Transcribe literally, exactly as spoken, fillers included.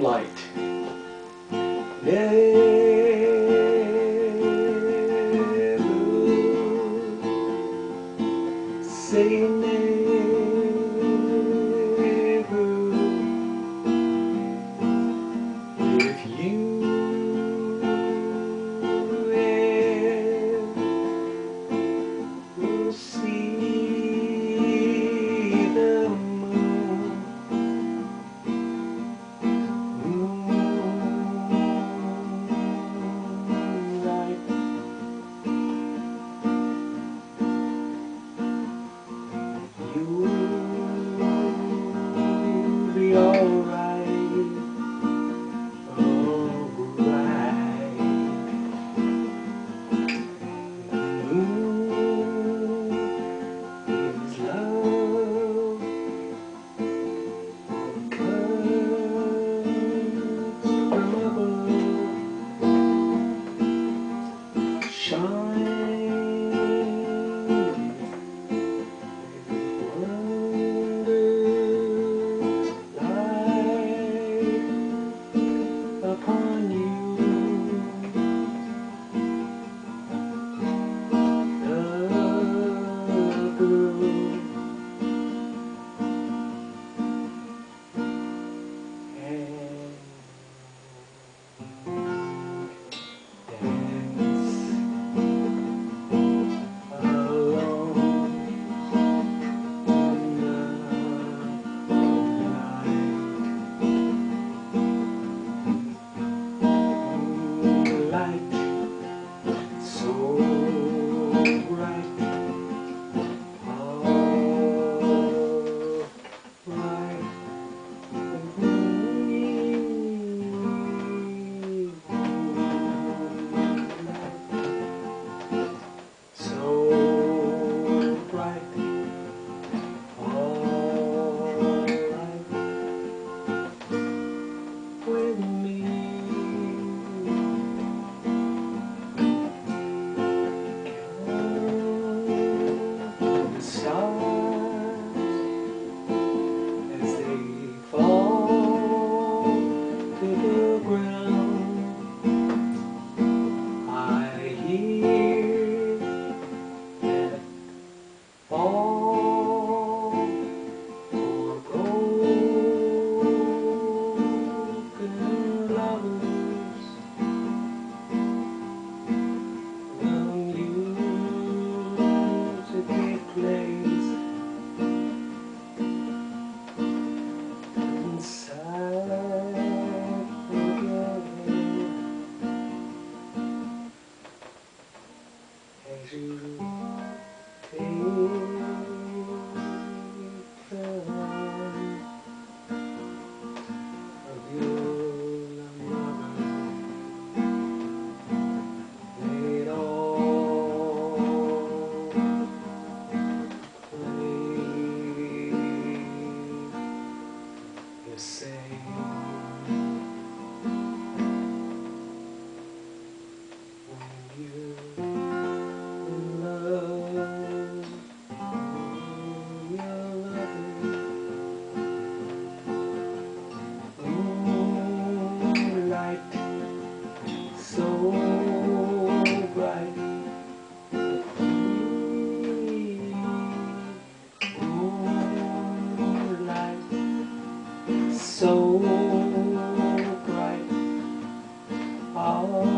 Moonlight. Never say never if you ever see the moon. Moonlight. You'll be alright, alright. The moon is love, comes from above, shine. Upon you, the girl, and dance alone in the light, so bright, all right with me. So bright, all right with me. All for broken lovers, the music it plays inside of your head as you take the hand of your lover. They all play the same. When you love your lover, moonlight so bright, moonlight so bright, all